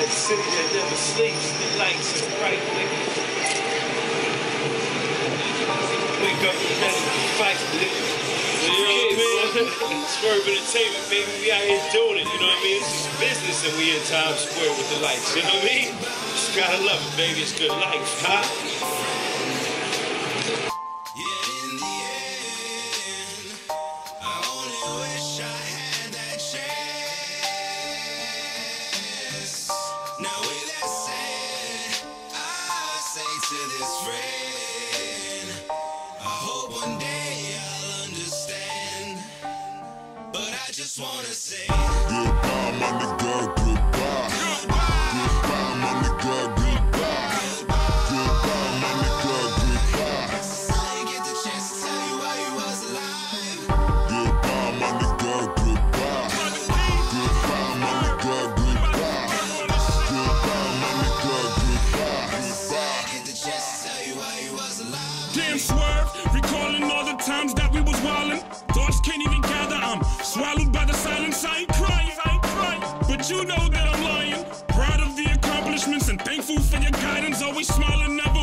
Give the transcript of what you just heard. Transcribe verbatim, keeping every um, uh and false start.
City that never sleeps, the lights are bright, nigga. Wake up and ready to fight, nigga. You know what I mean? Swerv Entertainment, baby, we out here doing it, you know what I mean? This is business and we in Times Square with the lights, you know what I mean? Just gotta love it, baby, it's good life, huh? To this friend, I hope one day I'll understand, but I just wanna say goodbye, my nigga, goodbye. Goodbye, goodbye, my nigga, goodbye. Goodbye, my nigga, goodbye. I didn't get the chance to tell you why you was alive. Goodbye, my nigga, goodbye. Goodbye, my nigga, goodbye. Goodbye, my nigga, goodbye. Damn Swerv, recalling all the times that we was wildin'. Thoughts can't even gather, I'm swallowed by the silence. I ain't crying, I ain't crying, but you know that I'm lying. Proud of the accomplishments and thankful for your guidance. Always smiling, never